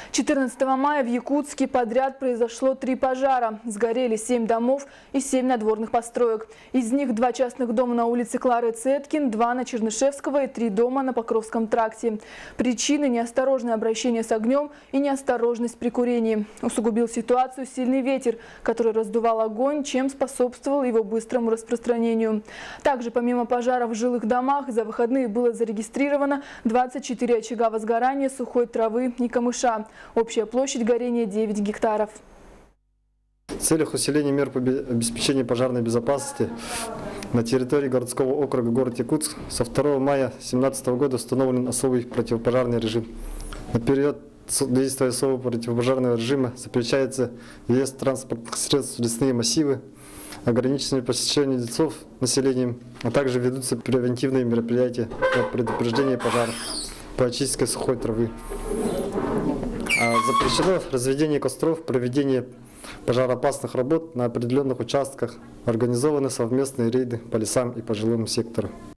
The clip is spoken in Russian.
14 мая в Якутске подряд произошло 3 пожара. Сгорели 7 домов и 7 надворных построек. Из них 2 частных дома на улице Клары Цеткин, 2 на Чернышевского и 3 дома на Покровском тракте. Причины – неосторожное обращение с огнем и неосторожность при курении. Усугубил ситуацию сильный ветер, который раздувал огонь, чем способствовал его быстрому распространению. Также помимо пожаров в жилых домах за выходные было зарегистрировано 24 очага возгорания сухой травы и камыша. Общая площадь горения 9 гектаров. В целях усиления мер по обеспечению пожарной безопасности на территории городского округа город Якутск со 2 мая 2017 года установлен особый противопожарный режим. На период действия особого противопожарного режима запрещается въезд транспортных средств в лесные массивы, ограниченное посещение лесов населением, а также ведутся превентивные мероприятия по предупреждению пожаров, по очистке сухой травы. Запрещено разведение костров, проведение пожароопасных работ на определенных участках, организованы совместные рейды по лесам и по жилому сектору.